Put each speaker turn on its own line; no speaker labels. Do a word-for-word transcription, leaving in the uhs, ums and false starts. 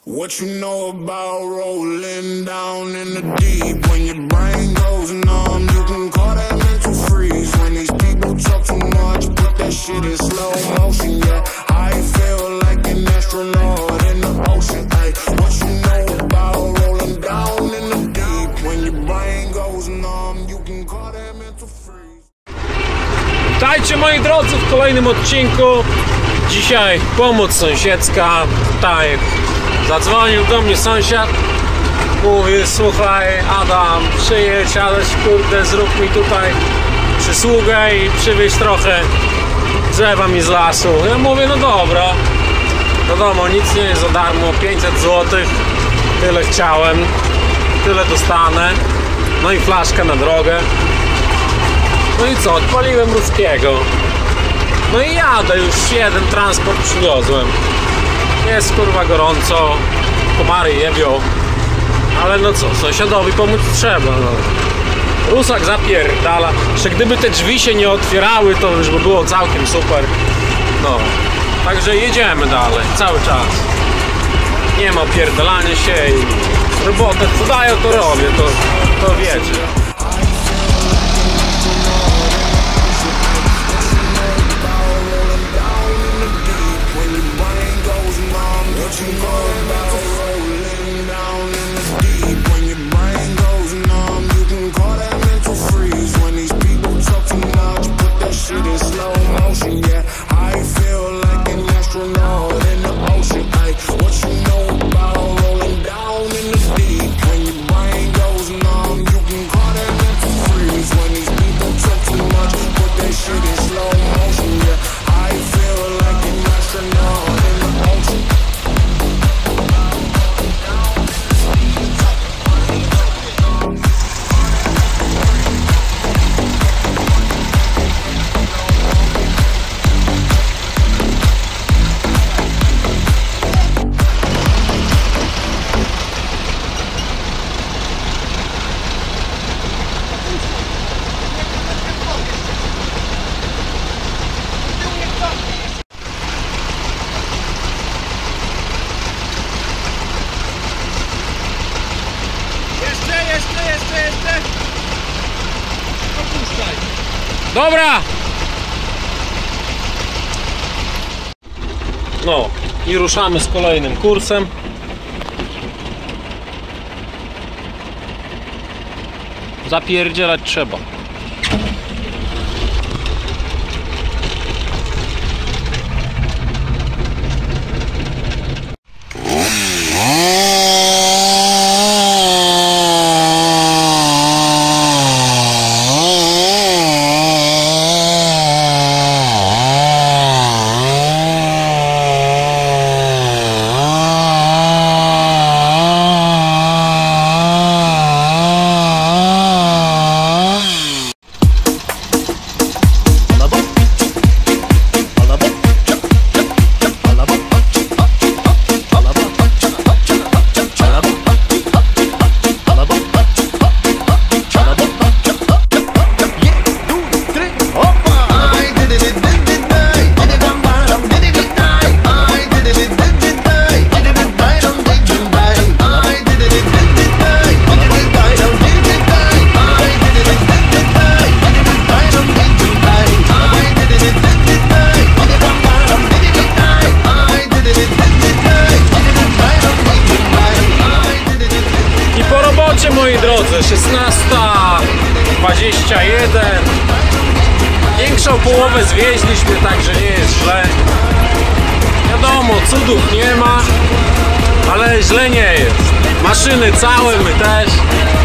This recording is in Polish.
What you know about rolling down in the deep? When your brain goes numb, you can call that mental freeze. When these people talk too much, put that shit in slow motion. Yeah, I feel like an astronaut in the ocean. Ay, what you know about rolling down in the deep? When your brain goes numb, you can call that mental freeze.
Witajcie moi drodzy w kolejnym odcinku. Dzisiaj pomoc sąsiedzka. Tutaj zadzwonił do mnie sąsiad. Mówi: słuchaj Adam, przyjedź, ależ kurde, zrób mi tutaj przysługę i przywieź trochę drzewa mi z lasu. Ja mówię: no dobra. Wiadomo, nic nie jest za darmo, pięćset złotych. Tyle chciałem, tyle dostanę. No i flaszkę na drogę. No i co, odpaliłem ruskiego. No i jadę, już jeden transport przywiozłem. Jest kurwa gorąco, komary jebią. Ale no co, sąsiadowi pomóc trzeba, no. Rusak zapierdala. Że gdyby te drzwi się nie otwierały, to już by było całkiem super. No, także jedziemy dalej, cały czas. Nie ma pierdolania się i robotę co dają, to robię, to, to wiecie.
Jeszcze, jeszcze, jeszcze! Opuszczaj!
Dobra! No i ruszamy z kolejnym kursem. Zapierdzielać trzeba. Moi drodzy, szesnasta dwadzieścia jeden. Większą połowę zwieźliśmy, także nie jest źle. Wiadomo, cudów nie ma, ale źle nie jest. Maszyny całe, my też.